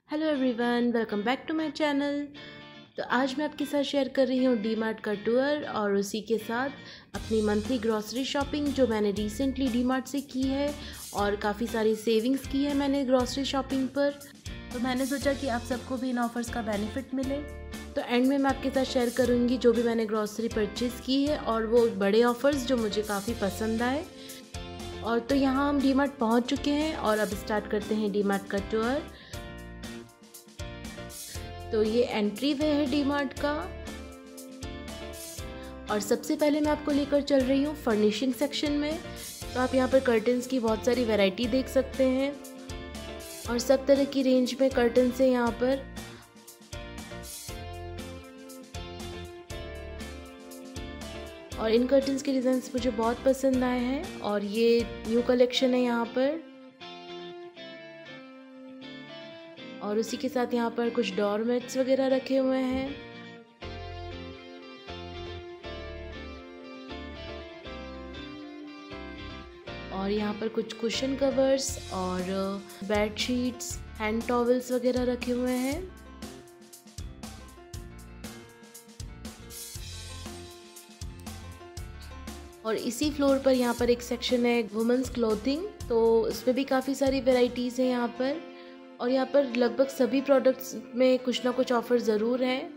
Hello everyone, welcome back to my channel. तो आज मैं आपके साथ शेयर कर रही हूँ डी मार्ट का टूर और उसी के साथ अपनी मंथली ग्रॉसरी शॉपिंग जो मैंने रिसेंटली डी मार्ट से की है और काफ़ी सारी सेविंग्स की है मैंने ग्रॉसरी शॉपिंग पर। तो मैंने सोचा कि आप सबको भी इन ऑफ़र्स का बेनिफिट मिले। तो एंड में मैं आपके साथ शेयर करूँगी जो भी मैंने ग्रॉसरी परचेज़ की है और वो बड़े ऑफ़र्स जो मुझे काफ़ी पसंद आए। और तो यहाँ हम डी मार्ट पहुँच चुके हैं और अब स्टार्ट करते हैं डी मार्ट का टूर। तो ये एंट्री वे है डी मार्ट का और सबसे पहले मैं आपको लेकर चल रही हूँ फर्निशिंग सेक्शन में। तो आप यहाँ पर कर्टन्स की बहुत सारी वैरायटी देख सकते हैं और सब तरह की रेंज में कर्टन्स है यहाँ पर। और इन कर्टन्स के डिज़ाइंस मुझे बहुत पसंद आए हैं और ये न्यू कलेक्शन है यहाँ पर। और उसी के साथ यहाँ पर कुछ डोरमेट्स वगैरह रखे हुए हैं। और यहाँ पर कुछ कुशन कवर्स और बेड शीट्स, हैंड टॉवल्स वगैरह रखे हुए हैं। और इसी फ्लोर पर यहाँ पर एक सेक्शन है वुमेन्स क्लोथिंग, तो इसमें भी काफ़ी सारी वेराइटीज़ हैं यहाँ पर। और यहाँ पर लगभग सभी प्रोडक्ट्स में कुछ ना कुछ ऑफर ज़रूर हैं।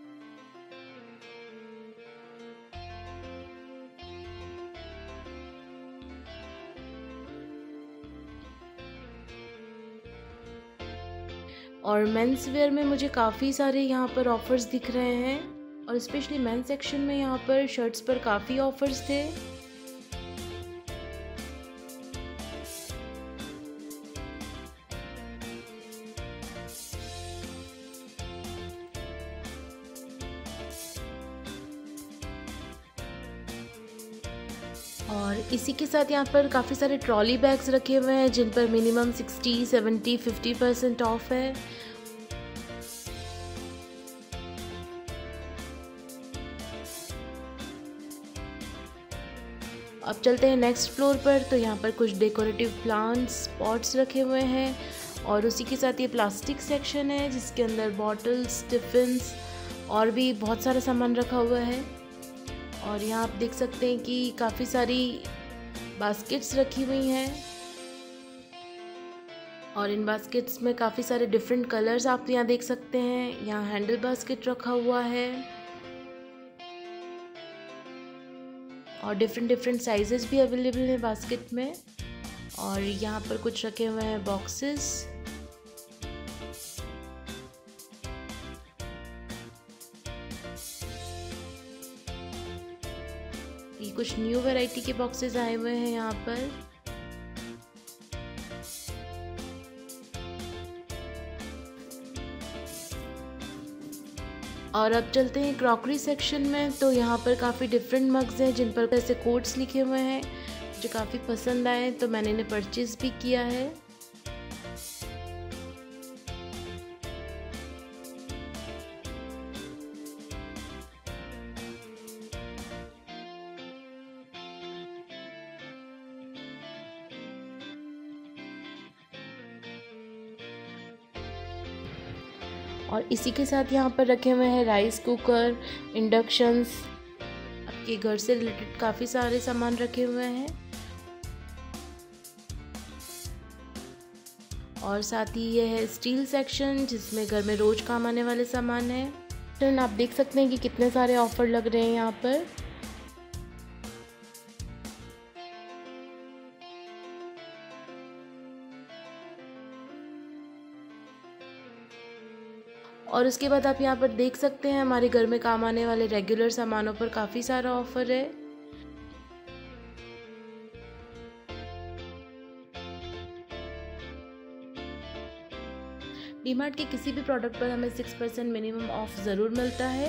और मेंस वेयर में मुझे काफ़ी सारे यहाँ पर ऑफर्स दिख रहे हैं और स्पेशली मेंस सेक्शन में यहाँ पर शर्ट्स पर काफ़ी ऑफर्स थे। और इसी के साथ यहाँ पर काफ़ी सारे ट्रॉली बैग्स रखे हुए हैं जिन पर मिनिमम 60, 70, 50% ऑफ है। अब चलते हैं नेक्स्ट फ्लोर पर। तो यहाँ पर कुछ डेकोरेटिव प्लांट्स, पॉट्स रखे हुए हैं और उसी के साथ ये प्लास्टिक सेक्शन है जिसके अंदर बॉटल्स, टिफ़िन्स और भी बहुत सारा सामान रखा हुआ है। और यहाँ आप देख सकते हैं कि काफ़ी सारी बास्केट्स रखी हुई हैं और इन बास्केट्स में काफ़ी सारे डिफरेंट कलर्स आप यहाँ देख सकते हैं। यहाँ हैंडल बास्केट रखा हुआ है और डिफरेंट साइजेस भी अवेलेबल हैं बास्केट में। और यहाँ पर कुछ रखे हुए हैं बॉक्सेस। ये कुछ न्यू वैरायटी के बॉक्सेस आए हुए हैं यहाँ पर। और अब चलते हैं क्रॉकरी सेक्शन में। तो यहाँ पर काफ़ी डिफरेंट मग्स हैं जिन पर ऐसे कोड्स लिखे हुए हैं जो काफ़ी पसंद आए, तो मैंने इन्हें परचेज़ भी किया है। और इसी के साथ यहाँ पर रखे हुए हैं राइस कुकर, इंडक्शंस, आपके घर से रिलेटेड काफ़ी सारे सामान रखे हुए हैं। और साथ ही ये है स्टील सेक्शन जिसमें घर में रोज काम आने वाले सामान हैं। तो आप देख सकते हैं कि कितने सारे ऑफर लग रहे हैं यहाँ पर। और उसके बाद आप यहाँ पर देख सकते हैं हमारे घर में काम आने वाले रेगुलर सामानों पर काफ़ी सारा ऑफर है। डी मार्ट के किसी भी प्रोडक्ट पर हमें 6% मिनिमम ऑफ ज़रूर मिलता है।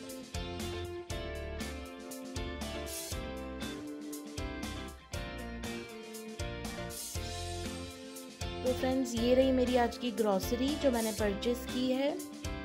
तो फ्रेंड्स, ये रही मेरी आज की ग्रॉसरी जो मैंने परचेज़ की है।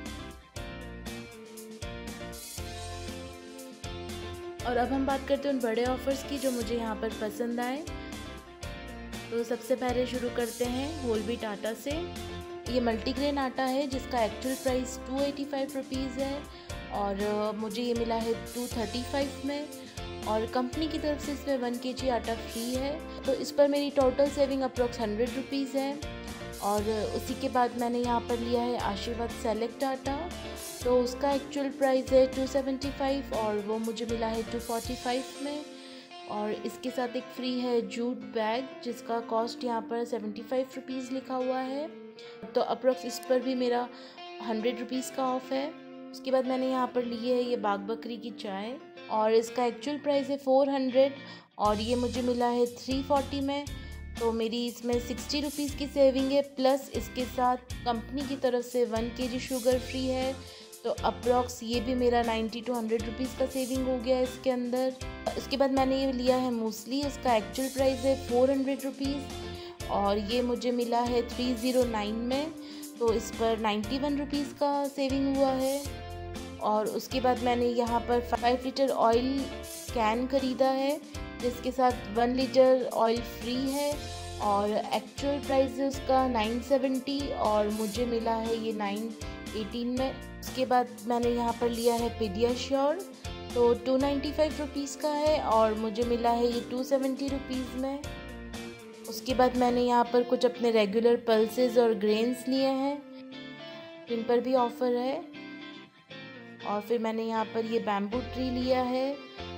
और अब हम बात करते हैं उन बड़े ऑफर्स की जो मुझे यहाँ पर पसंद आए। तो सबसे पहले शुरू करते हैं होल व्हीट आटा से। ये मल्टीग्रेन आटा है जिसका एक्चुअल प्राइस 285 रुपीज़ है और मुझे ये मिला है 235 में, और कंपनी की तरफ से इसमें 1 kg आटा फ्री है। तो इस पर मेरी टोटल सेविंग अप्रॉक्स 100 रुपीज़ है। और उसी के बाद मैंने यहाँ पर लिया है आशीर्वाद सेलेक्ट आटा, तो उसका एक्चुअल प्राइस है 275 और वो मुझे मिला है 245 में। और इसके साथ एक फ्री है जूट बैग जिसका कॉस्ट यहाँ पर 75 रुपीज़ लिखा हुआ है, तो अप्रॉक्स इस पर भी मेरा 100 रुपीज़ का ऑफ़ है। उसके बाद मैंने यहाँ पर ली है ये बाग बकरी की चाय और इसका एक्चुअल प्राइस है 400 और ये मुझे मिला है 340 में, तो मेरी इसमें 60 रुपीज़ की सेविंग है। प्लस इसके साथ कंपनी की तरफ से 1 kg शुगर फ्री है, तो अप्रॉक्स ये भी मेरा 90 to 100 रुपीज़ का सेविंग हो गया है इसके अंदर। इसके बाद मैंने ये लिया है मूसली, इसका एक्चुअल प्राइस है 400 रुपीज़ और ये मुझे मिला है 309 में, तो इस पर 91 रुपीज़ का सेविंग हुआ है। और उसके बाद मैंने यहाँ पर 5 लीटर ऑयल कैन ख़रीदा है जिसके साथ 1 लीटर ऑयल फ्री है और एक्चुअल प्राइस है उसका 970 और मुझे मिला है ये 918 में। उसके बाद मैंने यहाँ पर लिया है पीडियाश्योर, तो 295 रुपीज़ का है और मुझे मिला है ये 270 रुपीज़ में। उसके बाद मैंने यहाँ पर कुछ अपने रेगुलर पल्सेस और ग्रेन्स लिए हैं जिन पर भी ऑफ़र है। और फिर मैंने यहाँ पर ये बैम्बू ट्री लिया है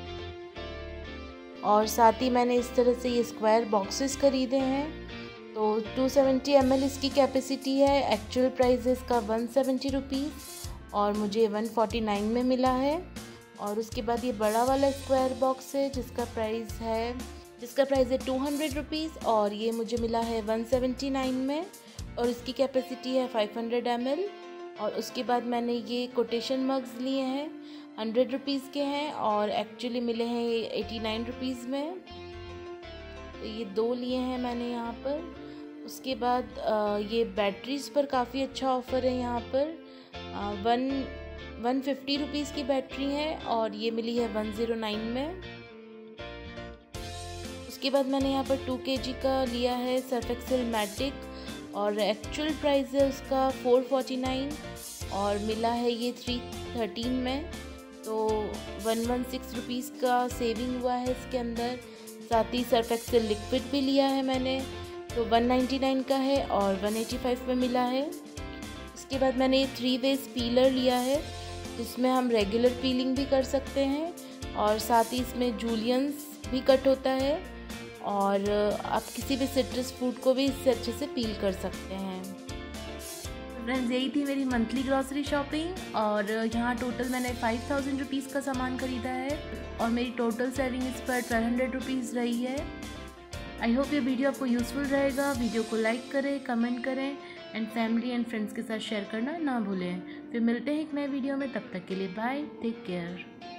और साथ ही मैंने इस तरह से ये स्क्वायर बॉक्सेस ख़रीदे हैं, तो 270 ml इसकी कैपेसिटी है। एक्चुअल प्राइस है इसका 170 रुपीज़ और मुझे 149 में मिला है। और उसके बाद ये बड़ा वाला स्क्वायर बॉक्स है जिसका प्राइस है 200 रुपीज़ और ये मुझे मिला है 179 में और इसकी कैपेसिटी है 500 ml। और उसके बाद मैंने ये कोटेशन मग्स लिए हैं, 100 रुपीज़ के हैं और एक्चुअली मिले हैं ये 89 रुपीज़ में, तो ये 2 लिए हैं मैंने यहाँ पर। उसके बाद ये बैटरीज़ पर काफ़ी अच्छा ऑफ़र है यहाँ पर। 150 रुपीज़ की बैटरी है और ये मिली है 109 में। उसके बाद मैंने यहाँ पर 2 kg का लिया है सर्फ एक्सेल मैटिक और एक्चुअल प्राइस है उसका 449 और मिला है ये 313 में, तो 116 रुपीज़ का सेविंग हुआ है इसके अंदर। साथ ही सर्फ एक्सेल लिक्विड भी लिया है मैंने, तो 199 का है और 185 में मिला है। इसके बाद मैंने ये 3 वेज पीलर लिया है जिसमें हम रेगुलर पीलिंग भी कर सकते हैं और साथ ही इसमें जूलियंस भी कट होता है और आप किसी भी सिट्रस फ्रूट को भी इससे अच्छे से पील कर सकते हैं। फ्रेंड्स, यही थी मेरी मंथली ग्रॉसरी शॉपिंग और यहाँ टोटल मैंने 5000 रुपीज़ का सामान ख़रीदा है और मेरी टोटल सेविंग इस पर 1200 रुपीज़ रही है। आई होप ये वीडियो आपको यूज़फुल रहेगा। वीडियो को लाइक करें, कमेंट करें एंड फैमिली एंड फ्रेंड्स के साथ शेयर करना ना भूलें। फिर मिलते हैं एक नए वीडियो में, तब तक के लिए बाय, टेक केयर।